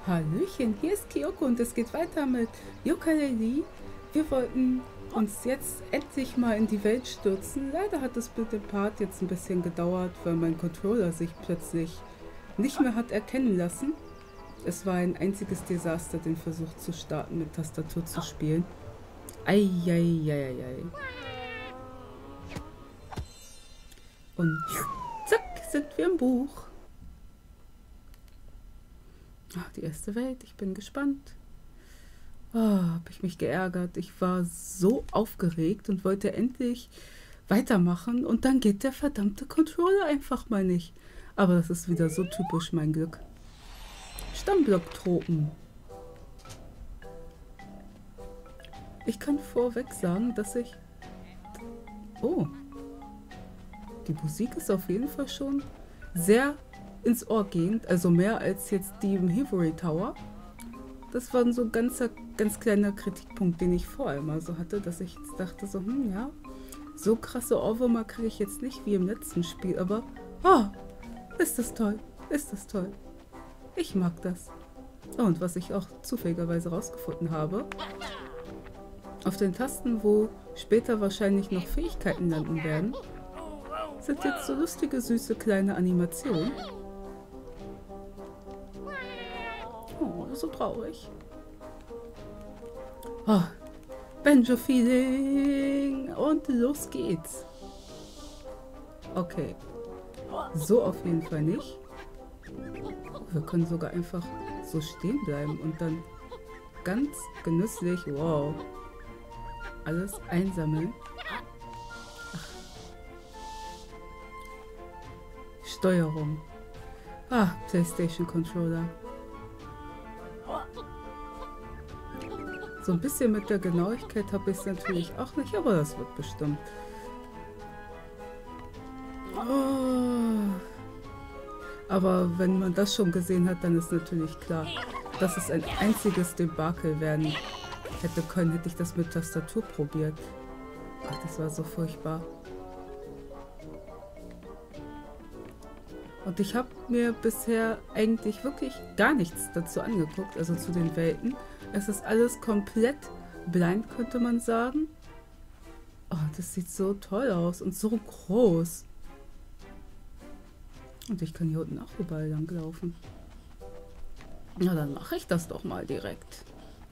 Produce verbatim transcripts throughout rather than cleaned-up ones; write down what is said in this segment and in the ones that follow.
Hallöchen, hier ist Kyoko und es geht weiter mit Yooka-Laylee. Wir wollten uns jetzt endlich mal in die Welt stürzen. Leider hat es mit dem Part jetzt ein bisschen gedauert, weil mein Controller sich plötzlich nicht mehr hat erkennen lassen. Es war ein einziges Desaster, den Versuch zu starten, mit Tastatur zu spielen. Eieieiei. Und zack, sind wir im Buch. Ach, die erste Welt, ich bin gespannt. Oh, habe ich mich geärgert. Ich war so aufgeregt und wollte endlich weitermachen und dann geht der verdammte Controller einfach mal nicht. Aber das ist wieder so typisch mein Glück. Stammblock-Tropen. Ich kann vorweg sagen, dass ich... Oh. Die Musik ist auf jeden Fall schon sehr ins Ohr gehend, also mehr als jetzt die im Hivory Tower. Das war so ein ganzer, ganz kleiner Kritikpunkt, den ich vorher mal so hatte, dass ich jetzt dachte so, hm, ja, so krasse Ohrwürmer kriege ich jetzt nicht wie im letzten Spiel, aber, oh, ist das toll, ist das toll. Ich mag das. Und was ich auch zufälligerweise rausgefunden habe, auf den Tasten, wo später wahrscheinlich noch Fähigkeiten landen werden, sind jetzt so lustige, süße, kleine Animationen. Oh, so traurig. Oh, Banjo-Feeling. Und los geht's. Okay. So auf jeden Fall nicht. Wir können sogar einfach so stehen bleiben und dann ganz genüsslich, wow, alles einsammeln. Ach. Steuerung. Ah, PlayStation Controller. So ein bisschen mit der Genauigkeit habe ich es natürlich auch nicht, aber das wird bestimmt. Oh. Aber wenn man das schon gesehen hat, dann ist natürlich klar, dass es ein einziges Debakel werden hätte können, hätte ich das mit Tastatur probiert. Ach, das war so furchtbar. Und ich habe mir bisher eigentlich wirklich gar nichts dazu angeguckt, also zu den Welten. Es ist alles komplett blind, könnte man sagen. Oh, das sieht so toll aus und so groß. Und ich kann hier unten auch überall lang laufen. Na, dann mache ich das doch mal direkt.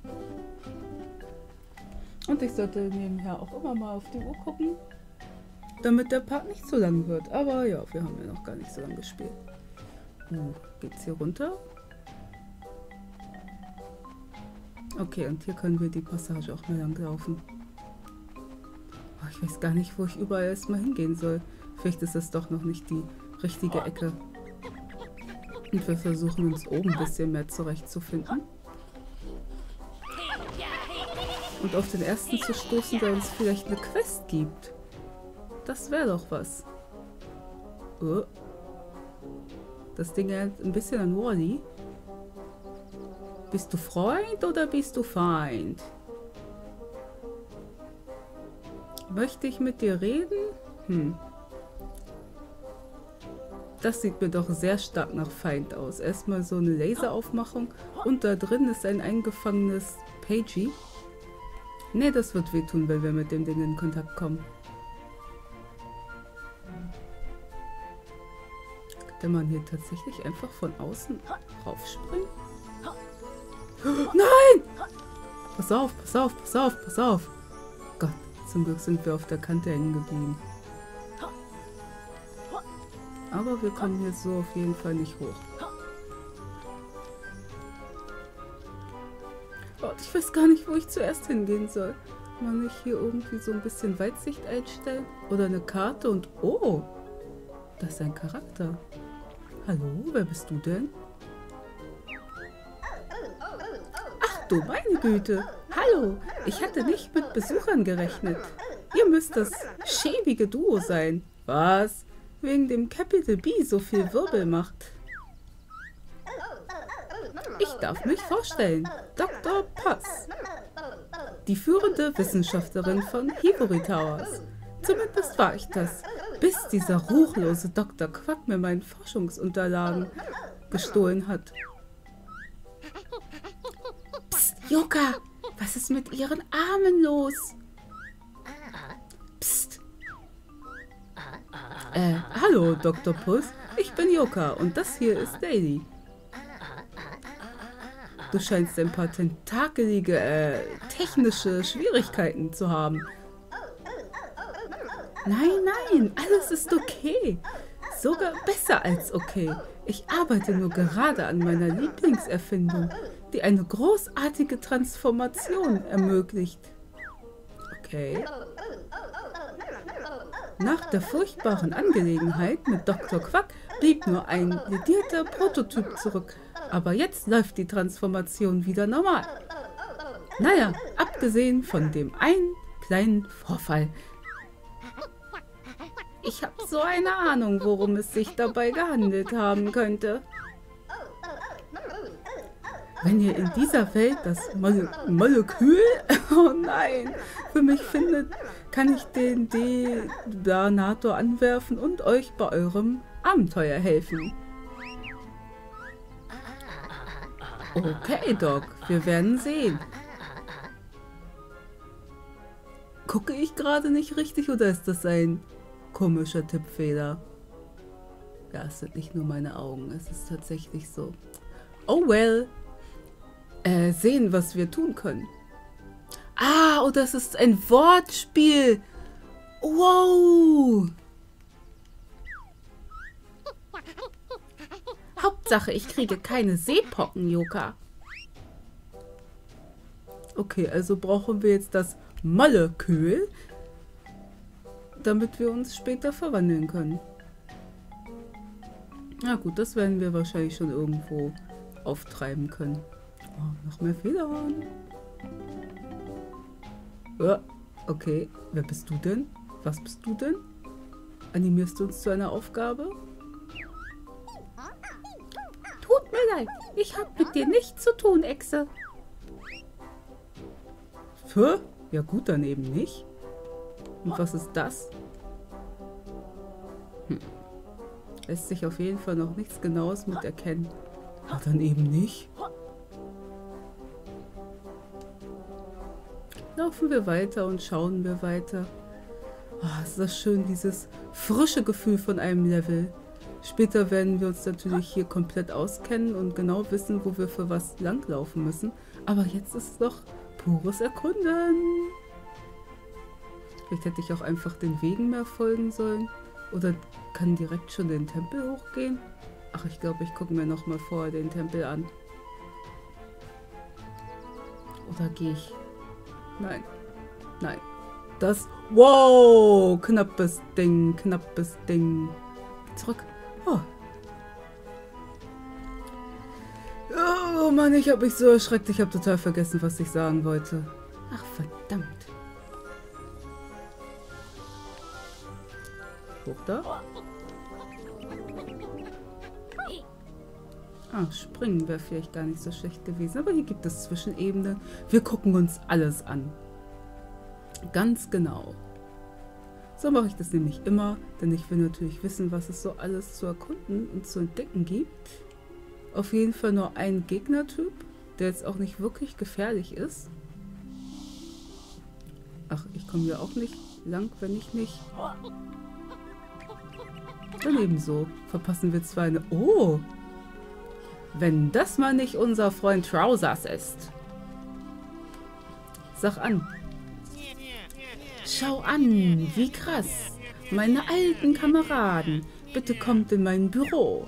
Und ich sollte nebenher auch immer mal auf die Uhr gucken, damit der Part nicht zu lang wird. Aber ja, wir haben ja noch gar nicht so lange gespielt. Uh, geht's hier runter? Okay, und hier können wir die Passage auch mal lang laufen. Oh, ich weiß gar nicht, wo ich überall erstmal hingehen soll. Vielleicht ist es doch noch nicht die richtige Ecke. Und wir versuchen uns oben ein bisschen mehr zurechtzufinden. Und auf den ersten zu stoßen, der uns vielleicht eine Quest gibt. Das wäre doch was. Oh. Das Ding erinnert ein bisschen an Wall-E. Bist du Freund oder bist du Feind? Möchte ich mit dir reden? Hm. Das sieht mir doch sehr stark nach Feind aus. Erstmal so eine Laseraufmachung und da drin ist ein eingefangenes Pagey. Ne, das wird wehtun, wenn wir mit dem Ding in Kontakt kommen. Könnte man hier tatsächlich einfach von außen raufspringen? Nein! Pass auf, pass auf, pass auf, pass auf. Gott, zum Glück sind wir auf der Kante hängen geblieben. Aber wir kommen hier so auf jeden Fall nicht hoch. Oh, ich weiß gar nicht, wo ich zuerst hingehen soll. Kann man nicht hier irgendwie so ein bisschen Weitsicht einstellen? Oder eine Karte und... Oh! Das ist ein Charakter. Hallo, wer bist du denn? Ach du meine Güte! Hallo! Ich hatte nicht mit Besuchern gerechnet. Ihr müsst das schäbige Duo sein. Was? Wegen dem Capital B so viel Wirbel macht. Ich darf mich vorstellen. Doktor Potts. Die führende Wissenschaftlerin von Hivory Towers. Zumindest war ich das. Bis dieser ruchlose Doktor Quack mir meinen Forschungsunterlagen gestohlen hat. Joka, was ist mit Ihren Armen los? Psst. Äh, hallo, Doktor Puss. Ich bin Joka und das hier ist Daisy. Du scheinst ein paar tentakelige, äh, technische Schwierigkeiten zu haben. Nein, nein, alles ist okay. Sogar besser als okay. Ich arbeite nur gerade an meiner Lieblingserfindung, die eine großartige Transformation ermöglicht. Okay. Nach der furchtbaren Angelegenheit mit Doktor Quack blieb nur ein ledierter Prototyp zurück. Aber jetzt läuft die Transformation wieder normal. Naja, abgesehen von dem einen kleinen Vorfall. Ich habe so eine Ahnung, worum es sich dabei gehandelt haben könnte. Wenn ihr in dieser Welt das Mole Molekül, oh nein, für mich findet, kann ich den Deplanator anwerfen und euch bei eurem Abenteuer helfen. Okay, Doc, wir werden sehen. Gucke ich gerade nicht richtig oder ist das ein komischer Tippfehler? Ja, es sind nicht nur meine Augen, es ist tatsächlich so. Oh well. Äh, sehen, was wir tun können. Ah, oh, das ist ein Wortspiel. Wow. Hauptsache, ich kriege keine Seepocken, Joka. Okay, also brauchen wir jetzt das Molekül, damit wir uns später verwandeln können. Na gut, das werden wir wahrscheinlich schon irgendwo auftreiben können. Oh, noch mehr Federn. Ja, okay. Wer bist du denn? Was bist du denn? Animierst du uns zu einer Aufgabe? Tut mir leid, ich habe mit dir nichts zu tun, Echse. Für? Ja gut, dann eben nicht. Und was ist das? Hm. Lässt sich auf jeden Fall noch nichts Genaues mit erkennen. Ja, dann eben nicht. Laufen wir weiter und schauen wir weiter. Oh, ist das schön, dieses frische Gefühl von einem Level. Später werden wir uns natürlich hier komplett auskennen und genau wissen, wo wir für was langlaufen müssen. Aber jetzt ist es noch pures Erkunden. Vielleicht hätte ich auch einfach den Wegen mehr folgen sollen. Oder kann direkt schon den Tempel hochgehen? Ach, ich glaube, ich gucke mir noch mal vorher den Tempel an. Oder gehe ich... Nein. Nein. Das... Wow! Knappes Ding. Knappes Ding. Zurück. Oh. Oh Mann, ich habe mich so erschreckt. Ich habe total vergessen, was ich sagen wollte. Ach, verdammt. Hoch da. Ah, springen wäre vielleicht gar nicht so schlecht gewesen. Aber hier gibt es Zwischenebene. Wir gucken uns alles an. Ganz genau. So mache ich das nämlich immer, denn ich will natürlich wissen, was es so alles zu erkunden und zu entdecken gibt. Auf jeden Fall nur ein Gegnertyp, der jetzt auch nicht wirklich gefährlich ist. Ach, ich komme hier auch nicht lang, wenn ich nicht... Dann ebenso. Verpassen wir zwar eine... Oh! Wenn das mal nicht unser Freund Trousers ist. Sag an. Schau an, wie krass. Meine alten Kameraden. Bitte kommt in mein Büro.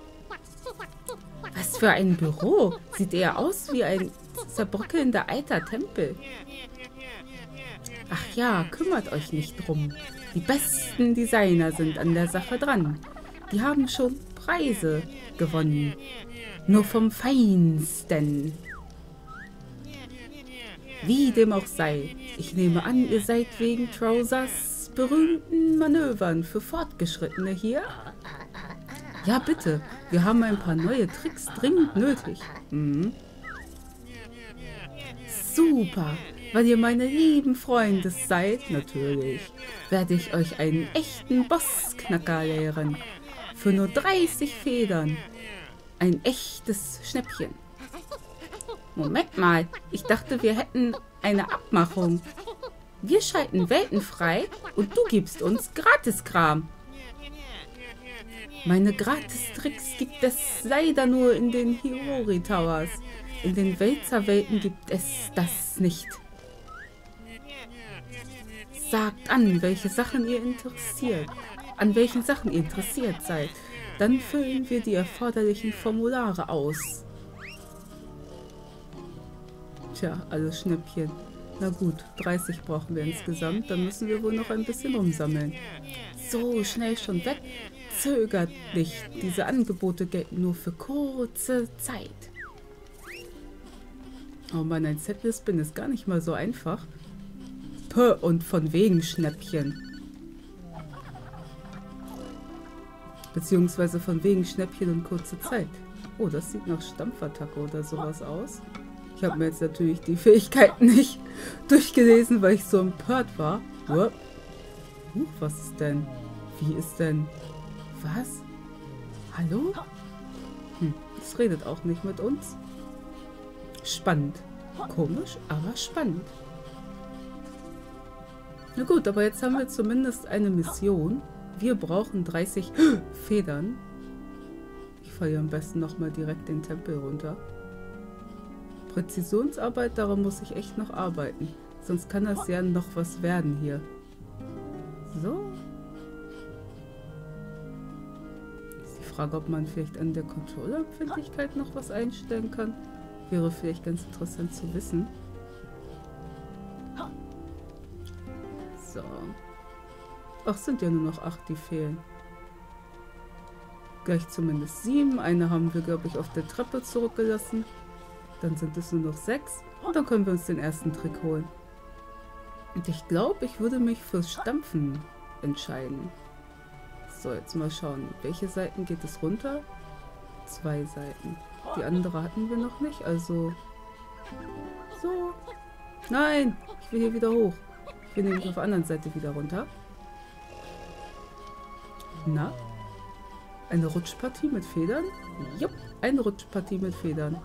Was für ein Büro? Sieht eher aus wie ein zerbröckelnder alter Tempel. Ach ja, kümmert euch nicht drum. Die besten Designer sind an der Sache dran. Die haben schon Preise gewonnen. Nur vom Feinsten. Wie dem auch sei. Ich nehme an, ihr seid wegen Trousers berühmten Manövern für Fortgeschrittene hier? Ja, bitte. Wir haben ein paar neue Tricks dringend nötig. Mhm. Super. Weil ihr meine lieben Freunde seid, natürlich, werde ich euch einen echten Bossknacker lehren. Für nur dreißig Federn. Ein echtes Schnäppchen. Moment mal, ich dachte, wir hätten eine Abmachung. Wir schalten Welten frei und du gibst uns Gratiskram. Meine Gratis-Tricks gibt es leider nur in den Hiyori Towers. In den Wälzerwelten gibt es das nicht. Sagt an, welche Sachen ihr interessiert. An welchen Sachen ihr interessiert seid. Dann füllen wir die erforderlichen Formulare aus. Tja, alles Schnäppchen. Na gut, dreißig brauchen wir insgesamt. Dann müssen wir wohl noch ein bisschen umsammeln. So, schnell schon weg. Zögert nicht. Diese Angebote gelten nur für kurze Zeit. Oh Mann, ein Setlist-Bin ist gar nicht mal so einfach. Puh, und von wegen Schnäppchen. Beziehungsweise von wegen Schnäppchen und kurze Zeit. Oh, das sieht nach Stampfattacke oder sowas aus. Ich habe mir jetzt natürlich die Fähigkeiten nicht durchgelesen, weil ich so empört war. Huch, was ist denn? Wie ist denn? Was? Hallo? Hm, das redet auch nicht mit uns. Spannend. Komisch, aber spannend. Na gut, aber jetzt haben wir zumindest eine Mission. Wir brauchen dreißig Federn. Ich falle hier am besten nochmal direkt den Tempel runter. Präzisionsarbeit, daran muss ich echt noch arbeiten. Sonst kann das ja noch was werden hier. So. Ist die Frage, ob man vielleicht an der Controller-Empfindlichkeit noch was einstellen kann. Wäre vielleicht ganz interessant zu wissen. So. Ach, sind ja nur noch acht, die fehlen. Gleich zumindest sieben. Eine haben wir, glaube ich, auf der Treppe zurückgelassen. Dann sind es nur noch sechs. Und dann können wir uns den ersten Trick holen. Und ich glaube, ich würde mich fürs Stampfen entscheiden. So, jetzt mal schauen. Welche Seiten geht es runter? Zwei Seiten. Die andere hatten wir noch nicht, also... So. Nein! Ich will hier wieder hoch. Ich will nämlich auf der anderen Seite wieder runter. Na? Eine Rutschpartie mit Federn? Jupp, eine Rutschpartie mit Federn.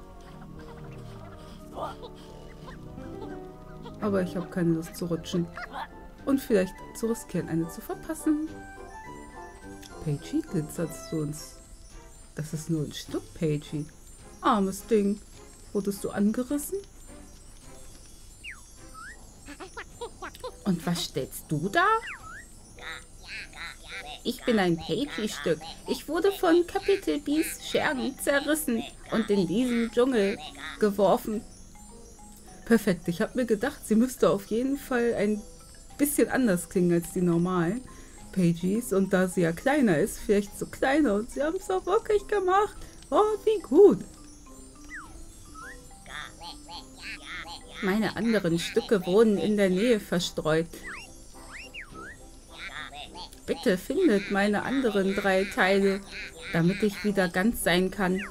Aber ich habe keine Lust zu rutschen. Und vielleicht zu riskieren, eine zu verpassen. Pagey glitzert zu uns. Das ist nur ein Stück, Pagey. Armes Ding. Wurdest du angerissen? Und was stellst du da? Ich bin ein Pagey-Stück. Ich wurde von Capital B's Schergen zerrissen und in diesen Dschungel geworfen. Perfekt. Ich habe mir gedacht, sie müsste auf jeden Fall ein bisschen anders klingen als die normalen Pageys. Und da sie ja kleiner ist, vielleicht so kleiner. Und sie haben es auch wirklich gemacht. Oh, wie gut. Meine anderen Stücke wurden in der Nähe verstreut. Bitte findet meine anderen drei Teile, damit ich wieder ganz sein kann.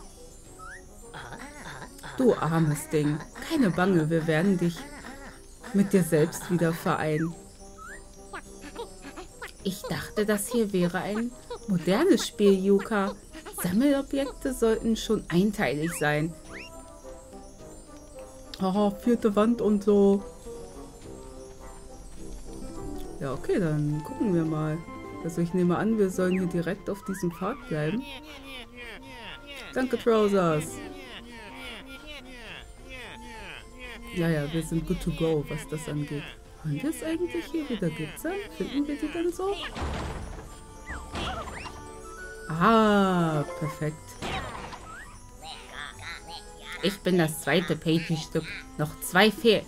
Du armes Ding. Keine Bange, wir werden dich mit dir selbst wieder vereinen. Ich dachte, das hier wäre ein modernes Spiel, Yuka. Sammelobjekte sollten schon einteilig sein. Haha, vierte Wand und so. Ja, okay, dann gucken wir mal. Also ich nehme an, wir sollen hier direkt auf diesem Pfad bleiben. Danke, Trousers. Ja, ja, wir sind good to go, was das angeht. Wollen wir es eigentlich hier wieder glitzern? Finden wir die dann so? Ah, perfekt. Ich bin das zweite Pagey-Stück. Noch zwei fehlen.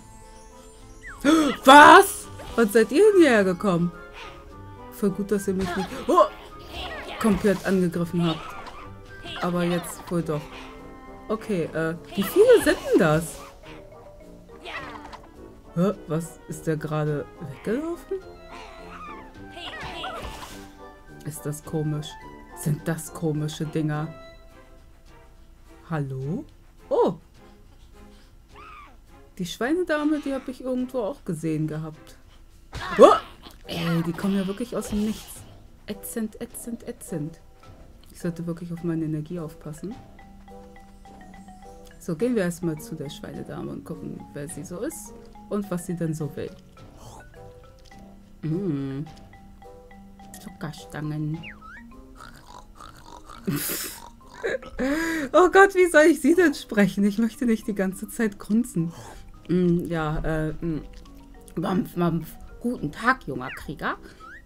Was? Wann seid ihr denn hierher gekommen? Voll gut, dass ihr mich nicht oh, komplett angegriffen habt. Aber jetzt wohl doch. Okay, äh, wie viele sind denn das? Hä, was? Ist der gerade weggelaufen? Ist das komisch? Sind das komische Dinger? Hallo? Oh! Die Schweinedame, die habe ich irgendwo auch gesehen gehabt. Oh! Ey, die kommen ja wirklich aus dem Nichts. Ätzend, ätzend, ätzend. Ich sollte wirklich auf meine Energie aufpassen. So, gehen wir erstmal zu der Schweinedame und gucken, wer sie so ist und was sie denn so will. Mmh. Zuckerstangen. Oh Gott, wie soll ich sie denn sprechen? Ich möchte nicht die ganze Zeit grunzen. Mm, ja, äh, mm. Mampf, Mampf. Guten Tag, junger Krieger.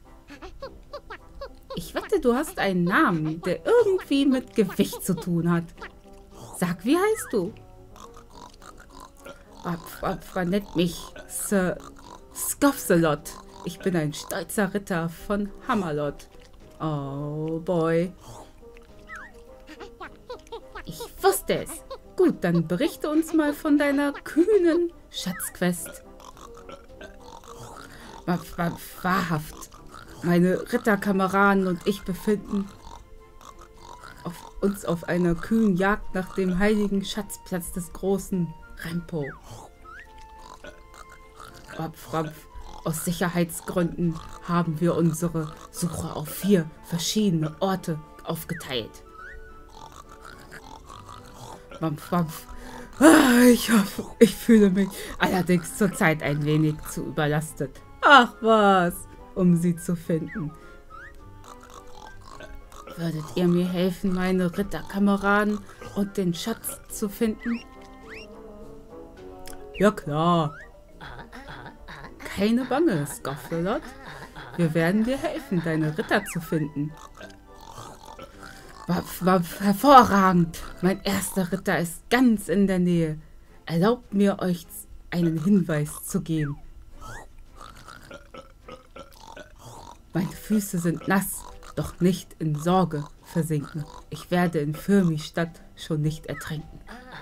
Ich wette, du hast einen Namen, der irgendwie mit Gewicht zu tun hat. Sag, wie heißt du? Mampf, Mampf, man nennt mich Sir Scoffsalot. Ich bin ein stolzer Ritter von Hammerlot. Oh, boy. Ich wusste es. Gut, dann berichte uns mal von deiner kühnen Schatzquest. Wahrhaft. Meine Ritterkameraden und ich befinden auf, uns auf einer kühnen Jagd nach dem heiligen Schatzplatz des großen Rempo. Wapf, wapf. Aus Sicherheitsgründen haben wir unsere Suche auf vier verschiedene Orte aufgeteilt. Wampf, wampf. Ah, ich hoffe, ich fühle mich allerdings zurzeit ein wenig zu überlastet. Ach was, um sie zu finden. Würdet ihr mir helfen, meine Ritterkameraden und den Schatz zu finden? Ja klar. Keine Bange, Scoffsalot. Wir werden dir helfen, deine Ritter zu finden. Wapf, wapf, hervorragend. Mein erster Ritter ist ganz in der Nähe. Erlaubt mir, euch einen Hinweis zu geben. Meine Füße sind nass, doch nicht in Sorge versinken. Ich werde in Firmi-Stadt schon nicht ertränken.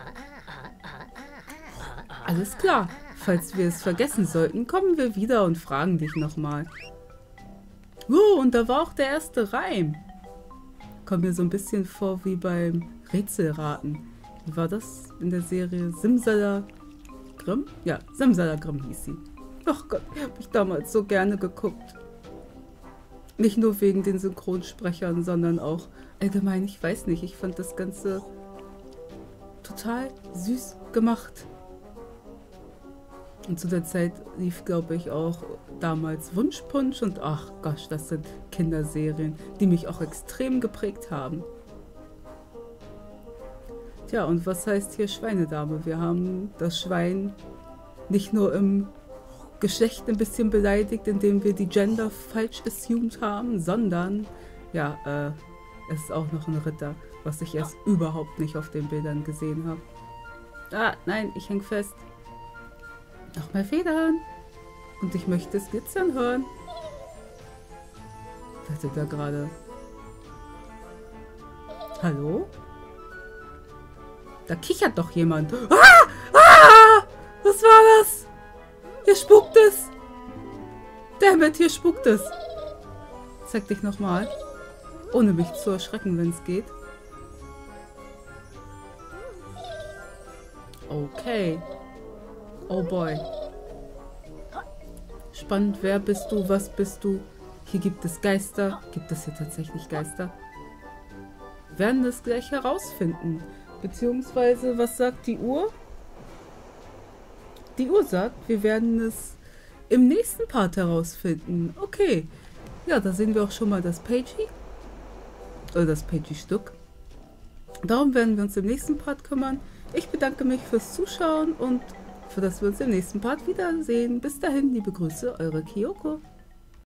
Alles klar. Falls wir es vergessen sollten, kommen wir wieder und fragen dich nochmal. Oh, und da war auch der erste Reim. Kommt mir so ein bisschen vor wie beim Rätselraten. Wie war das in der Serie? Simsalagrim? Ja, Simsalagrim hieß sie. Ach Gott, habe ich damals so gerne geguckt. Nicht nur wegen den Synchronsprechern, sondern auch allgemein, ich weiß nicht, ich fand das Ganze total süß gemacht. Und zu der Zeit lief, glaube ich, auch damals Wunschpunsch und ach Gott, das sind Kinderserien, die mich auch extrem geprägt haben. Tja, und was heißt hier Schweinedame? Wir haben das Schwein nicht nur im Geschlecht ein bisschen beleidigt, indem wir die Gender falsch assumed haben, sondern, ja, äh, es ist auch noch ein Ritter, was ich erst überhaupt nicht auf den Bildern gesehen habe. Ah, nein, ich häng fest. Noch mehr Federn. Und ich möchte es glitzern hören. Was ist da gerade? Hallo? Da kichert doch jemand. Ah! Ah! Was war das? Hier spukt es. Dammit, hier spukt es. Zeig dich nochmal. Ohne mich zu erschrecken, wenn es geht. Okay. Oh boy. Spannend, wer bist du, was bist du? Hier gibt es Geister. Gibt es hier tatsächlich Geister? Wir werden das gleich herausfinden. Beziehungsweise, was sagt die Uhr? Die Uhr sagt, wir werden es im nächsten Part herausfinden. Okay. Ja, da sehen wir auch schon mal das Pagey. Oder das Pagey-Stück. Darum werden wir uns im nächsten Part kümmern. Ich bedanke mich fürs Zuschauen und für das wir uns im nächsten Part wiedersehen. Bis dahin, liebe Grüße, eure Kyoko.